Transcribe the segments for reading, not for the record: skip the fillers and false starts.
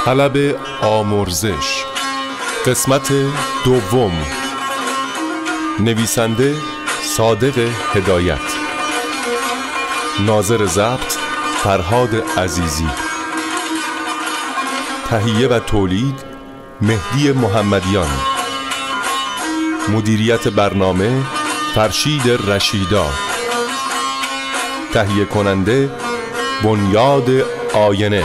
طلب آمرزش، قسمت دوم. نویسنده صادق هدایت، ناظر ضبط فرهاد عزیزی، تهیه و تولید مهدی محمدیان، مدیریت برنامه فرشید رشیدا، تهیه کننده بنیاد آینه.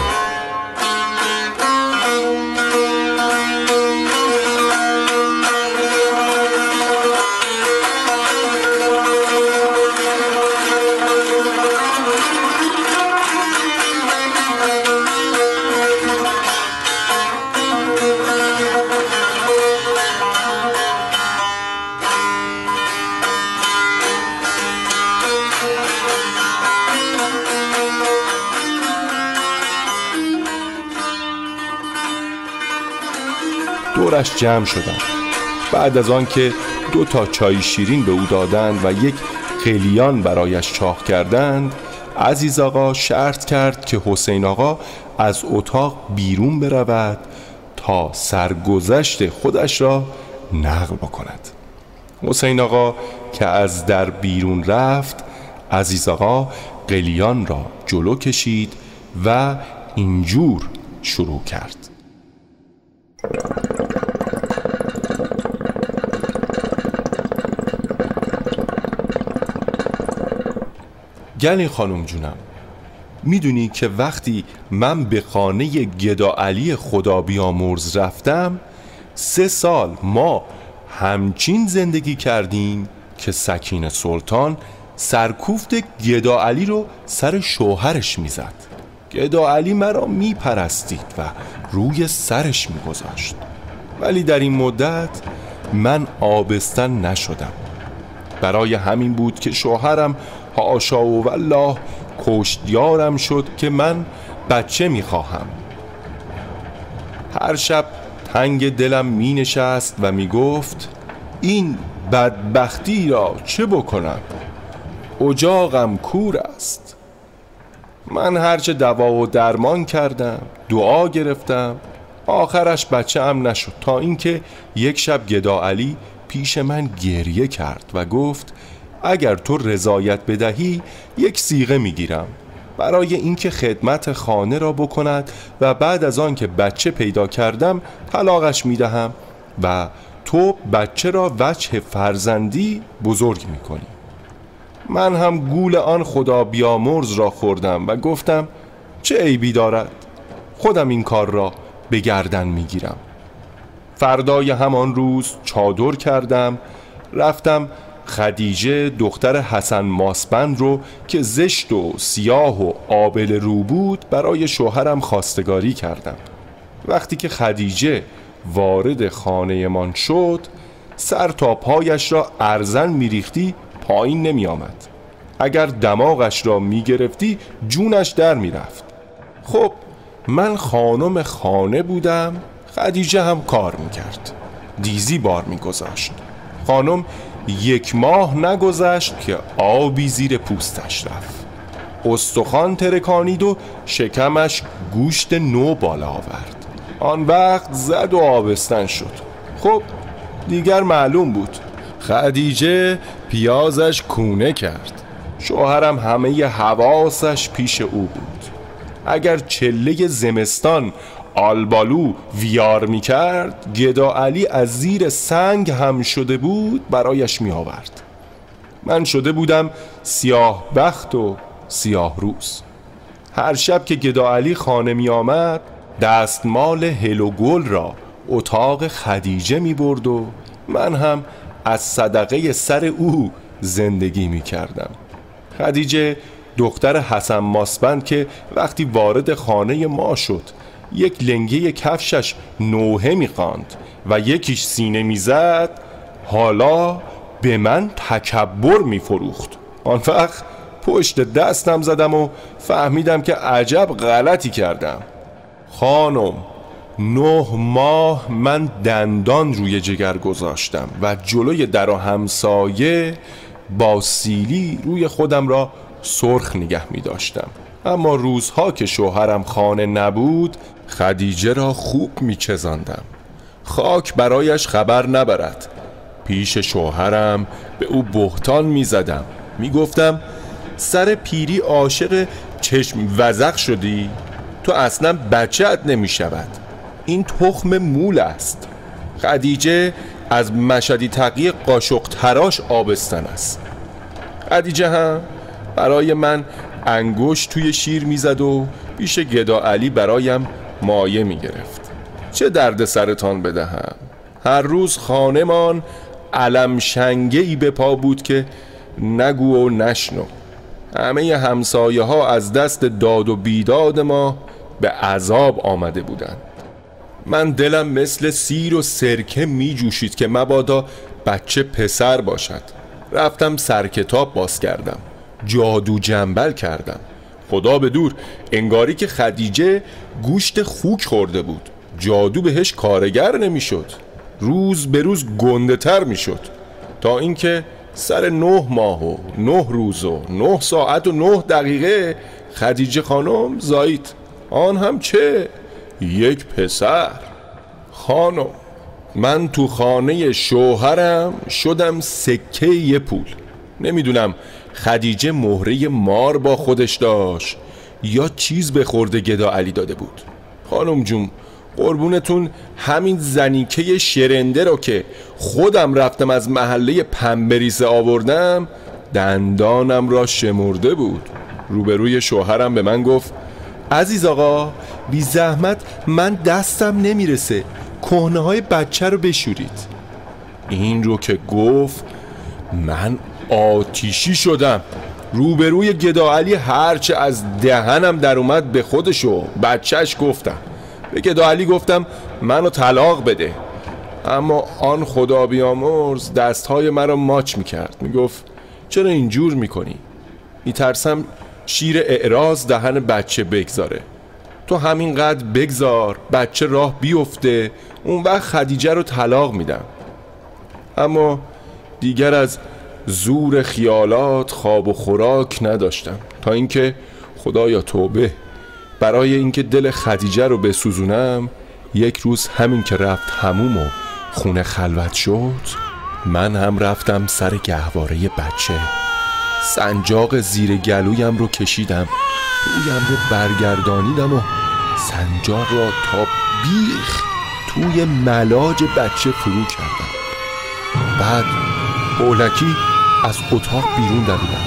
دورش جمع شدند. بعد از آن که 2 چای شیرین به او دادند و 1 قلیان برایش چاق کردند، عزیز آقا شرط کرد که حسین آقا از اتاق بیرون برود تا سرگذشت خودش را نقل بکند. حسین آقا که از در بیرون رفت، عزیز آقا قلیان را جلو کشید و اینجور شروع کرد: گلین خانم جونم، میدونی که وقتی من به خانه گدا علی خدا بیامرز رفتم 3 سال ما همچین زندگی کردیم که سکینه سلطان سرکوفت گدا علی رو سر شوهرش میزد. گدا علی مرا میپرستید و روی سرش میگذاشت، ولی در این مدت من آبستن نشدم. برای همین بود که شوهرم حاشا و والله کشتیارم شد که من بچه میخواهم. هر شب تنگ دلم می نشست و می گفت این بدبختی را چه بکنم؟ اجاقم کور است. من هرچه دوا و درمان کردم، دعا گرفتم، آخرش بچه هم نشد، تا اینکه یک شب گدا علی پیش من گریه کرد و گفت اگر تو رضایت بدهی 1 صیغه میگیرم برای اینکه خدمت خانه را بکند و بعد از آن که بچه پیدا کردم طلاقش میدهم و تو بچه را وجه فرزندی بزرگ میکنی. من هم گول آن خدا بیامرز را خوردم و گفتم چه عیبی دارد، خودم این کار را به گردن میگیرم. فردای همان روز چادر کردم، رفتم خدیجه دختر حسن ماسبند رو که زشت و سیاه و آبل رو بود برای شوهرم خواستگاری کردم. وقتی که خدیجه وارد خانه من شد، سر تا پایش را ارزن میریختی پایین نمی آمد. اگر دماغش را میگرفتی جونش در میرفت. خب من خانم خانه بودم، خدیجه هم کار میکرد، دیزی بار میگذاشت. خانم 1 ماه نگذشت که آبی زیر پوستش رفت، استخوان ترکانید و شکمش گوشت نو بالا آورد. آن وقت زد و آبستن شد. خب دیگر معلوم بود. خدیجه پیازش کونه کرد. شوهرم همه حواسش پیش او بود. اگر چله زمستان آلبالو ویار می کرد، گدا علی از زیر سنگ هم شده بود برایش می آورد. من شده بودم سیاه بخت و سیاه روز. هر شب که گدا علی خانه می آمد، دستمال هل و گل را اتاق خدیجه می برد و من هم از صدقه سر او زندگی می کردم. خدیجه دختر حسن ماسبند که وقتی وارد خانه ما شد 1 لنگه کفشش نوحه می‌خواند و 1 سینه میزد، حالا به من تکبر میفروخت. آن وقت پشت دستم زدم و فهمیدم که عجب غلطی کردم. خانم 9 ماه من دندان روی جگر گذاشتم و جلوی در و همسایه با سیلی روی خودم را سرخ نگه می داشتم. اما روزها که شوهرم خانه نبود خدیجه را خوب می‌چزاندم، خاک برایش خبر نبرد. پیش شوهرم به او بهتان می‌زدم، می‌گفتم سر پیری عاشق چشم وزق شدی؟ تو اصلا بچه‌ات نمی‌شود، این تخم مول است. خدیجه از مشدی تقی قاشق تراش آبستن است. خدیجه هم برای من انگشت توی شیر میزد و پیش گدا علی برایم مایه میگرفت. چه درد سرتان بدهم. هر روز خانمان علم شنگه‌ای به پا بود که نگو و نشنو. همه همسایه ها از دست داد و بیداد ما به عذاب آمده بودند. من دلم مثل سیر و سرکه می جوشید که مبادا بچه پسر باشد. رفتم سرکتاب باز کردم، جادو جنبل کردم. خدا به دور، انگاری که خدیجه گوشت خوک خورده بود. جادو بهش کارگر نمی شد، روز به روز گنده تر می شد، تا اینکه سر 9 ماه و 9 روز و 9 ساعت و 9 دقیقه خدیجه خانم زایید. آن هم چه؟ یک پسر. خانم، من تو خانه شوهرم شدم سکه یه پول. نمیدونم خدیجه مهره مار با خودش داشت یا چیز به خورده گدا علی داده بود. خانم جون، قربونتون همین زنیکه شرنده رو که خودم رفتم از محله پنبریزه آوردم دندانم را شمرده بود. روبروی شوهرم به من گفت عزیز آقا، بی زحمت من دستم نمیرسه، کهنه های بچه رو بشورید. این رو که گفت من آتیشی شدم. روبروی گدا علی هرچه از دهنم در اومد به خودشو بچهش گفتم. به گدا علی گفتم منو طلاق بده، اما آن خدا بیامرز دستهای مرا ماچ میکرد. میگفت چرا اینجور میکنی؟ میترسم شیر اعراض دهن بچه بگذاره. تو همینقدر بگذار بچه راه بیفته، اون وقت خدیجه رو طلاق میدم. اما دیگر از زور خیالات خواب و خوراک نداشتم، تا اینکه خدایا توبه، برای اینکه دل خدیجه رو بسوزونم یک روز همین که رفت حموم و خونه خلوت شد، من هم رفتم سر گهواره بچه. سنجاق زیر گلویم رو کشیدم، رویم رو برگردانیدم و سنجاق را تا بیخ توی ملاج بچه فرو کردم. بعد هولکی از اتاق بیرون دویدم.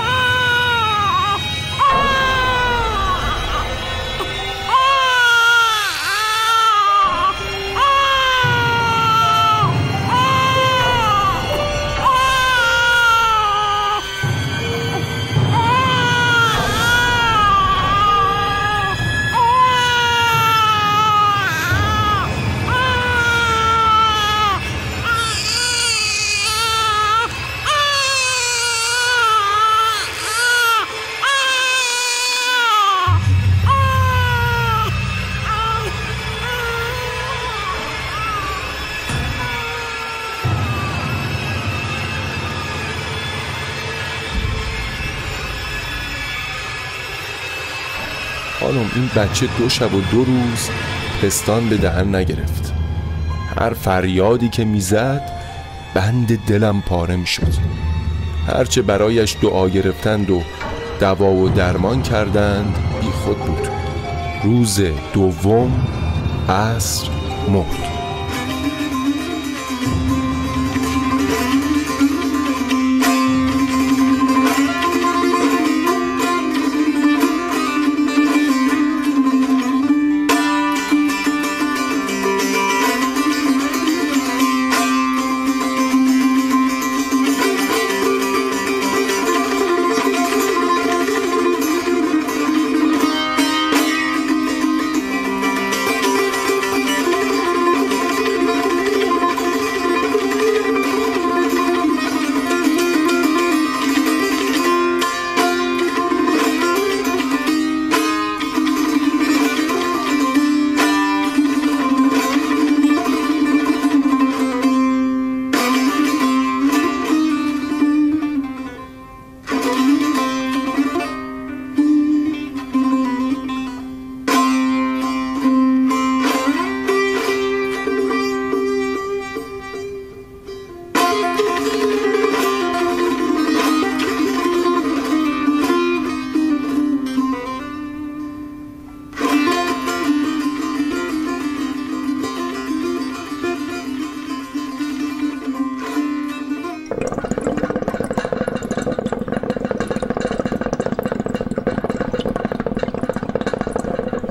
خانم، این بچه 2 شب و 2 روز پستان به دهن نگرفت. هر فریادی که میزد بند دلم پاره میشد. هرچه برایش دعا گرفتند و دوا و درمان کردند بی خود بود. روز دوم عصر مرد.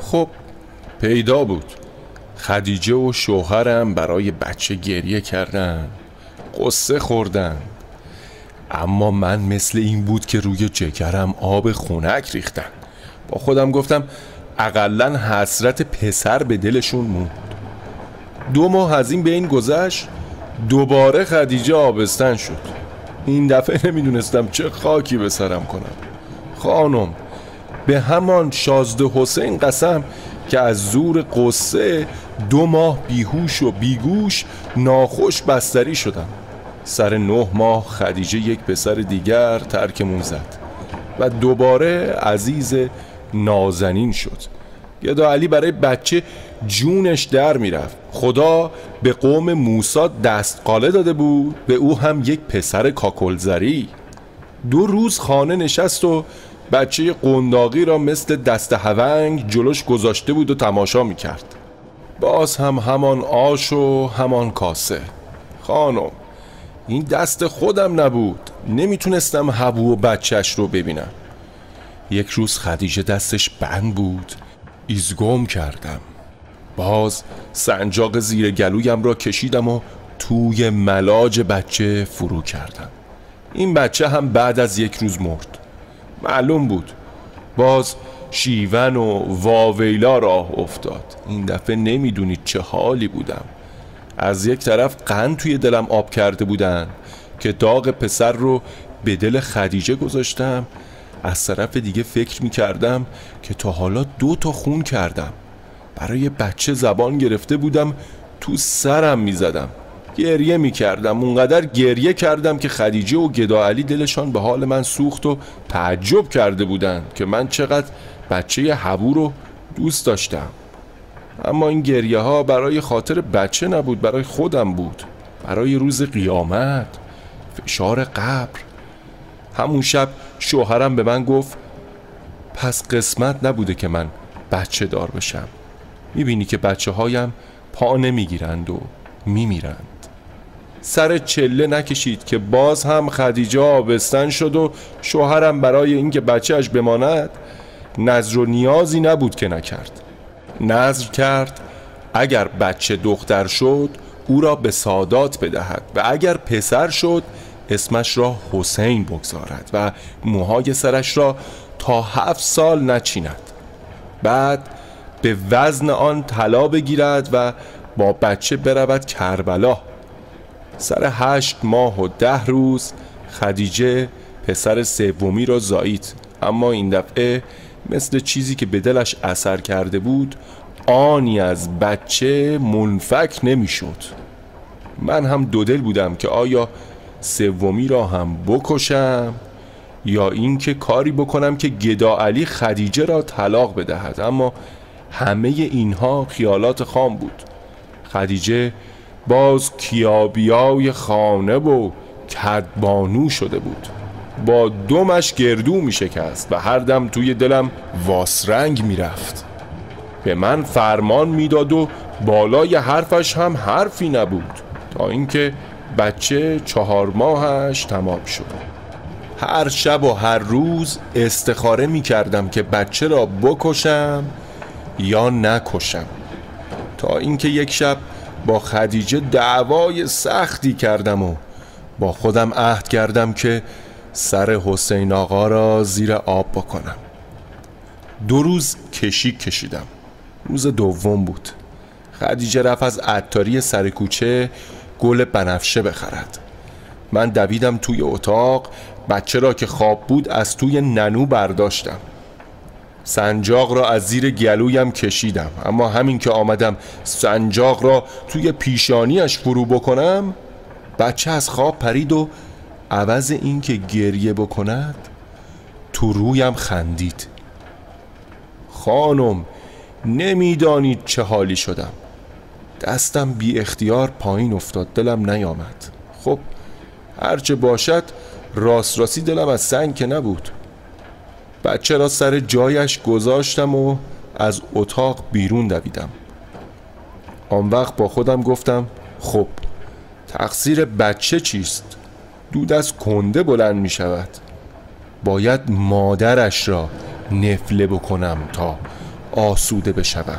خب پیدا بود. خدیجه و شوهرم برای بچه گریه کردن، قصه خوردن، اما من مثل این بود که روی جگرم آب خنک ریختن. با خودم گفتم اقلن حسرت پسر به دلشون موند. 2 ماه از این بین گذشت، دوباره خدیجه آبستن شد. این دفعه نمیدونستم چه خاکی به سرم کنم. خانم، به همان شازده حسین قسم که از زور قصه 2 ماه بیهوش و بیگوش ناخوش بستری شدم. سر 9 ماه خدیجه یک پسر دیگر ترکمون زد و دوباره عزیز نازنین شد. گدا علی برای بچه جونش در میرفت. خدا به قوم موسی دستقاله داده بود، به او هم یک پسر کاکلزری. 2 روز خانه نشست و بچه قنداقی را مثل دست هونگ جلوش گذاشته بود و تماشا میکرد. باز هم همان آش و همان کاسه. خانم، این دست خودم نبود، نمیتونستم حبو و بچهش رو ببینم. یک روز خدیجه دستش بند بود، ایزگم کردم. باز سنجاق زیر گلویم را کشیدم و توی ملاج بچه فرو کردم. این بچه هم بعد از 1 روز مرد. معلوم بود باز شیون و واویلا راه افتاد. این دفعه نمیدونید چه حالی بودم. از یک طرف قند توی دلم آب کرده بودن که داغ پسر رو به دل خدیجه گذاشتم، از طرف دیگه فکر میکردم که تا حالا 2 تا خون کردم. برای بچه زبان گرفته بودم، تو سرم میزدم، گریه میکردم. اونقدر گریه کردم که خدیجه و گدا علی دلشان به حال من سوخت و تعجب کرده بودن که من چقدر بچه حبو رو دوست داشتم. اما این گریه ها برای خاطر بچه نبود، برای خودم بود، برای روز قیامت، فشار قبر. همون شب شوهرم به من گفت پس قسمت نبوده که من بچه دار بشم. میبینی که بچه هایم پا نمیگیرند و میمیرند. سر چله نکشید که باز هم خدیجه آبستن شد و شوهرم برای اینکه بچهش بماند نذر و نیازی نبود که نکرد. نذر کرد اگر بچه دختر شد او را به سادات بدهد و اگر پسر شد اسمش را حسین بگذارد و موهای سرش را تا 7 سال نچیند. بعد به وزن آن طلا بگیرد و با بچه برود کربلا. سر 8 ماه و 10 روز خدیجه پسر سومی را زایید، اما این دفعه مثل چیزی که به دلش اثر کرده بود آنی از بچه منفک نمیشد. من هم 2 دل بودم که آیا سومی را هم بکشم یا اینکه کاری بکنم که گدا علی خدیجه را طلاق بدهد. اما همه اینها خیالات خام بود. خدیجه باز کیابیای خانه و کدبانو شده بود، با دمش گردو می شکست و هر دم توی دلم واسرنگ می رفت. به من فرمان می داد و بالای حرفش هم حرفی نبود، تا اینکه بچه 4 ماهش تمام شد. هر شب و هر روز استخاره می کردم که بچه را بکشم یا نکشم، تا اینکه یک شب با خدیجه دعوای سختی کردم و با خودم عهد کردم که سر حسین آقا را زیر آب بکنم. 2 روز کشیک کشیدم. روز دوم بود. خدیجه رفت از عطاری سر کوچه گل بنفشه بخرد. من دویدم توی اتاق، بچه را که خواب بود از توی ننو برداشتم. سنجاق را از زیر گلویم کشیدم، اما همین که آمدم سنجاق را توی پیشانیش فرو بکنم بچه از خواب پرید و عوض این که گریه بکند تو رویم خندید. خانم، نمیدانید چه حالی شدم. دستم بی اختیار پایین افتاد، دلم نیامد. خب هرچه باشد راستی دلم از سنگ که نبود. بچه را سر جایش گذاشتم و از اتاق بیرون دویدم. آن وقت با خودم گفتم خب تقصیر بچه چیست؟ دود از کنده بلند می شود. باید مادرش را نفله بکنم تا آسوده بشوم.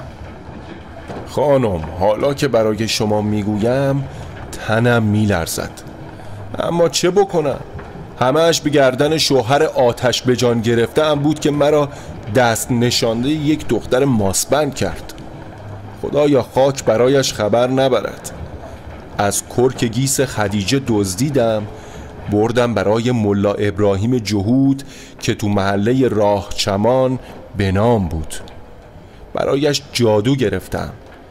خانم، حالا که برای شما میگویم تنم میلرزد، اما چه بکنم؟ همه‌اش به گردن شوهر آتش به جان گرفته ام بود که مرا دست نشانده یک دختر ماسبند کرد. خدایا خاک برایش خبر نبرد. از کرک گیس خدیجه دزدیدم، بردم برای ملا ابراهیم جهود که تو محله راه چمان به نام بود. برایش جادو گرفتم،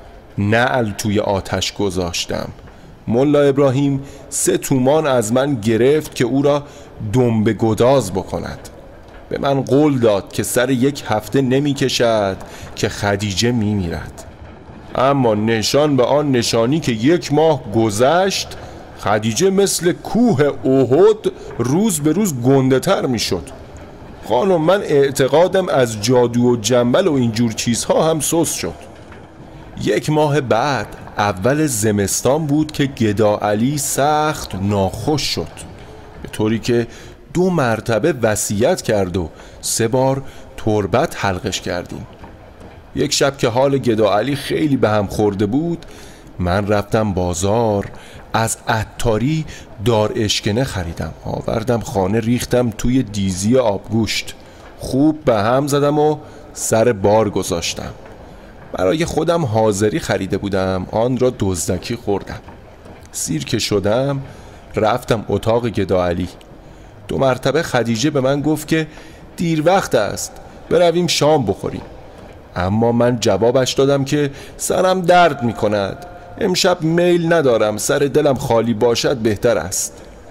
نعل توی آتش گذاشتم. ملا ابراهیم 3 تومان از من گرفت که او را دنبه گداز بکند. به من قول داد که سر 1 هفته نمی کشد که خدیجه می میرد. اما نشان به آن نشانی که 1 ماه گذشت، خدیجه مثل کوه احد روز به روز گنده تر می شد. خانم، من اعتقادم از جادو و جنبل و اینجور چیزها هم سست شد. 1 ماه بعد اول زمستان بود که گدا علی سخت ناخوش شد، به طوری که 2 مرتبه وصیت کرد و 3 بار تربت حلقش کردیم. یک شب که حال گدا علی خیلی به هم خورده بود، من رفتم بازار، از عطاری دار اشکنه خریدم، آوردم خانه، ریختم توی دیزی آبگوشت، خوب به هم زدم و سر بار گذاشتم. برای خودم حاضری خریده بودم، آن را دزدکی خوردم. سیر که شدم رفتم اتاق گدا علی. 2 مرتبه خدیجه به من گفت که دیر وقت است، برویم شام بخوریم. اما من جوابش دادم که سرم درد می کند، امشب میل ندارم، سر دلم خالی باشد بهتر است.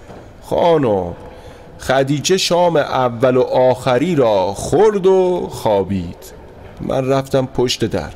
خانم، خدیجه شام اول و آخری را خورد و خوابید. من رفتم پشت در،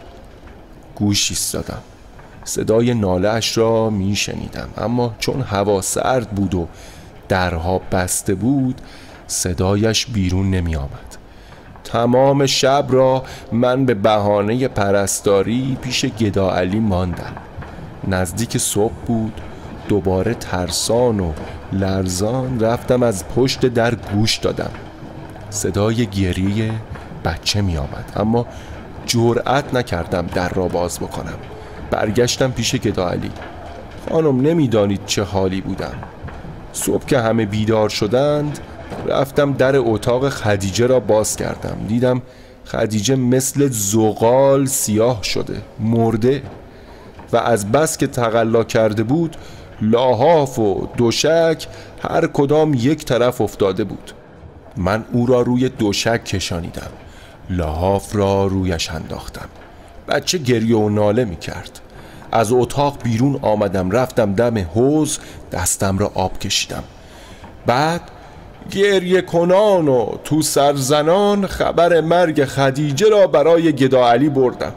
گوش ایستادم، صدای ناله اش را می شنیدم، اما چون هوا سرد بود و درها بسته بود صدایش بیرون نمی آمد. تمام شب را من به بهانه پرستاری پیش گدا علی ماندم. نزدیک صبح بود، دوباره ترسان و لرزان رفتم از پشت در گوش دادم. صدای گریه بچه می آمد، اما جرأت نکردم در را باز بکنم. برگشتم پیش گدا علی. خانم، نمیدانید چه حالی بودم. صبح که همه بیدار شدند رفتم در اتاق خدیجه را باز کردم. دیدم خدیجه مثل زغال سیاه شده، مرده، و از بس که تقلا کرده بود لاحاف و دوشک هر کدام یک طرف افتاده بود. من او را روی دوشک کشانیدم، لحاف را رویش انداختم. بچه گریه و ناله می کرد. از اتاق بیرون آمدم، رفتم دم حوض، دستم را آب کشیدم. بعد گریه کنان و تو سرزنان خبر مرگ خدیجه را برای گدا علی بردم.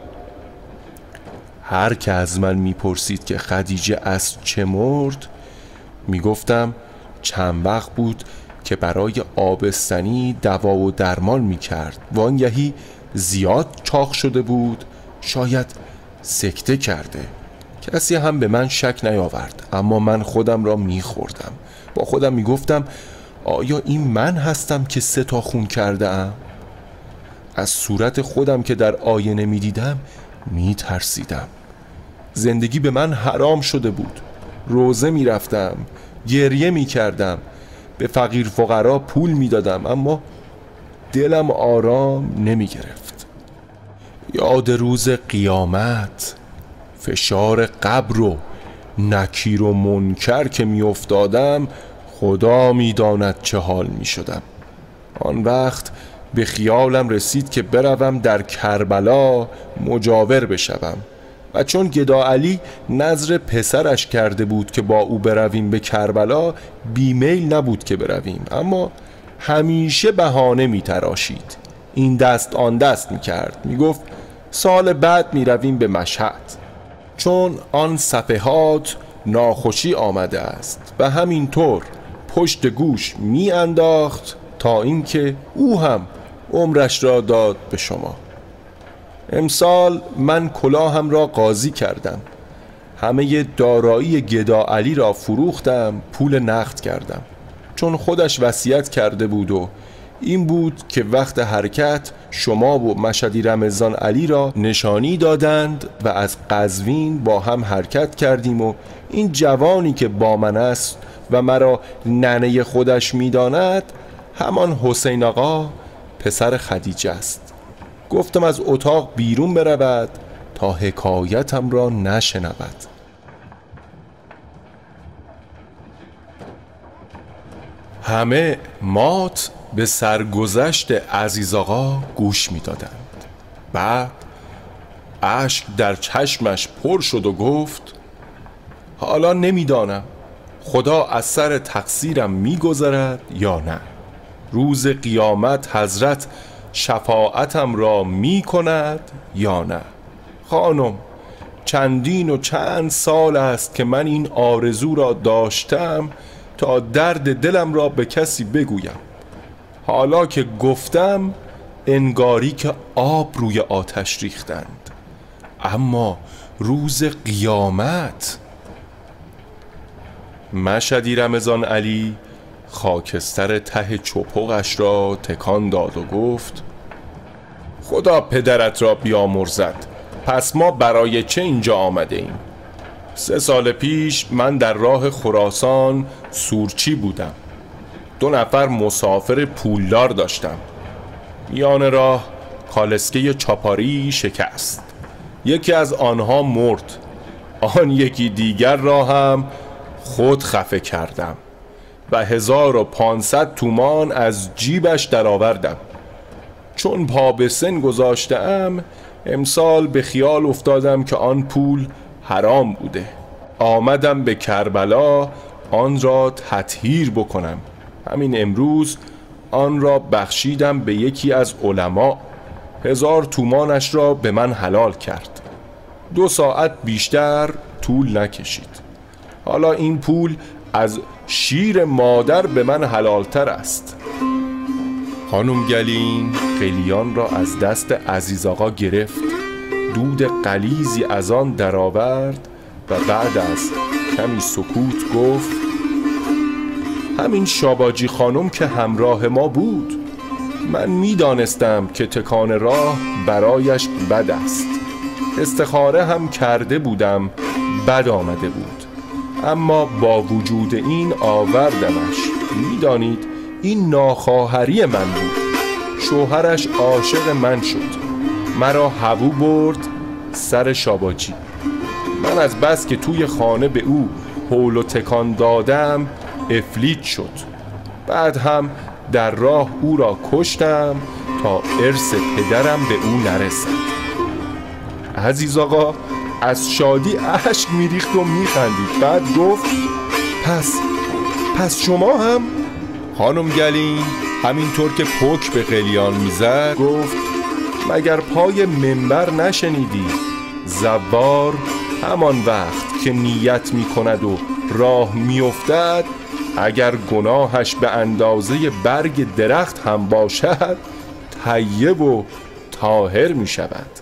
هر که از من میپرسید که خدیجه از چه مرد، میگفتم چند وقت بود که برای آبستنی دوا و درمان میکرد، وانگهی زیاد چاق شده بود، شاید سکته کرده. کسی هم به من شک نیاورد، اما من خودم را میخوردم. با خودم میگفتم آیا این من هستم که 3 تا خون کرده ام؟ از صورت خودم که در آینه میدیدم میترسیدم. زندگی به من حرام شده بود. روزه میرفتم، گریه میکردم، به فقیر فقرا پول میدادم، اما دلم آرام نمیگرفت. یاد روز قیامت، فشار قبر و نکیر و منکر که میافتادم، خدا میداند چه حال میشدم. آن وقت به خیالم رسید که بروم در کربلا مجاور بشوم، و چون گدا علی نذر پسرش کرده بود که با او برویم به کربلا، بیمیل نبود که برویم، اما همیشه بهانه میتراشید. این دست آن دست میکرد، میگفت سال بعد میرویم به مشهد، چون آن صفحات ناخوشی آمده است، و همینطور پشت گوش می انداخت تا اینکه او هم عمرش را داد به شما. امسال من کلاهم را قاضی کردم، همه دارایی گدا علی را فروختم، پول نقد کردم، چون خودش وصیت کرده بود و این بود که وقت حرکت شما و مشهدی رمضان علی را نشانی دادند و از قزوین با هم حرکت کردیم و این جوانی که با من است و مرا ننه خودش می‌داند همان حسین آقا پسر خدیجه است. گفتم از اتاق بیرون برود تا حکایتم را نشنود. همه مات به سرگذشت عزیز آقا گوش می دادند. بعد اشک در چشمش پر شد و گفت حالا نمیدانم خدا از سر تقصیرم می گذرد یا نه. روز قیامت حضرت شفاعتم را می کند یا نه. خانم، چندین و چند سال است که من این آرزو را داشتم تا درد دلم را به کسی بگویم. حالا که گفتم انگاری که آب روی آتش ریختند. اما روز قیامت. مشهدی رمضان علی خاکستر ته چپقش را تکان داد و گفت خدا پدرت را بیامرزد. پس ما برای چه اینجا آمده ایم؟ 3 سال پیش من در راه خراسان سورچی بودم. 2 نفر مسافر پولدار داشتم. میان راه کالسکه چاپاری شکست. یکی از آنها مرد. آن یکی دیگر را هم خود خفه کردم و 1500 تومان از جیبش درآوردم. چون پا به سن گذاشتم امسال به خیال افتادم که آن پول حرام بوده. آمدم به کربلا آن را تطهیر بکنم. همین امروز آن را بخشیدم به یکی از علما. 1000 تومانش را به من حلال کرد. 2 ساعت بیشتر طول نکشید. حالا این پول از شیر مادر به من حلالتر است. خانم گلین قلیان را از دست عزیز آقا گرفت، دود غلیظی از آن درآورد و بعد از کمی سکوت گفت همین شاباجی خانم که همراه ما بود. من میدانستم که تکان راه برایش بد است. استخاره هم کرده بودم، بد آمده بود. اما با وجود این آوردمش. میدانید این ناخواهری من بود. شوهرش عاشق من شد. مرا هوو برد سر شاباجی. من از بس که توی خانه به او هول و تکان دادم افلیت شد. بعد هم در راه او را کشتم تا ارث پدرم به او نرسد. عزیز آقا از شادی اشک میریخت و میخندید. بعد گفت پس شما هم؟ خانم گلین همینطور که پک به قلیان میزد گفت مگر پای منبر نشنیدی؟ زوار همان وقت که نیت میکند و راه میافتد اگر گناهش به اندازه برگ درخت هم باشد طیب و طاهر میشود.